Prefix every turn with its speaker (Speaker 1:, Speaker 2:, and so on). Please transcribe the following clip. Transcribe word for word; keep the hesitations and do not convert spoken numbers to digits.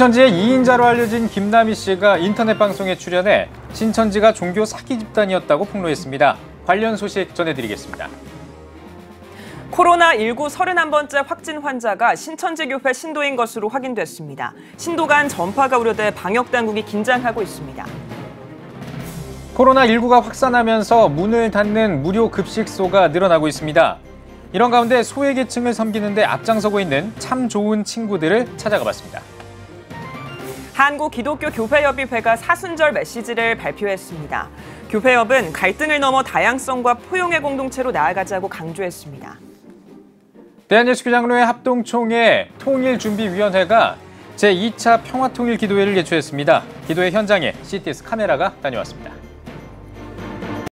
Speaker 1: 신천지의 이인자로 알려진 김남희 씨가 인터넷 방송에 출연해 신천지가 종교 사기 집단이었다고 폭로했습니다. 관련 소식 전해드리겠습니다.
Speaker 2: 코로나 일구 서른한 번째 확진 환자가 신천지 교회 신도인 것으로 확인됐습니다. 신도 간 전파가 우려돼 방역당국이 긴장하고 있습니다.
Speaker 1: 코로나 일구가 확산하면서 문을 닫는 무료 급식소가 늘어나고 있습니다. 이런 가운데 소외계층을 섬기는 데 앞장서고 있는 참 좋은 친구들을 찾아가 봤습니다.
Speaker 2: 한국기독교교회협의회가 사순절 메시지를 발표했습니다. 교회협은 갈등을 넘어 다양성과 포용의 공동체로 나아가자고 강조했습니다.
Speaker 1: 대한예수교장로회 합동총회 통일준비위원회가 제이 차 평화통일기도회를 개최했습니다. 기도회 현장에 씨티에스 카메라가 다녀왔습니다.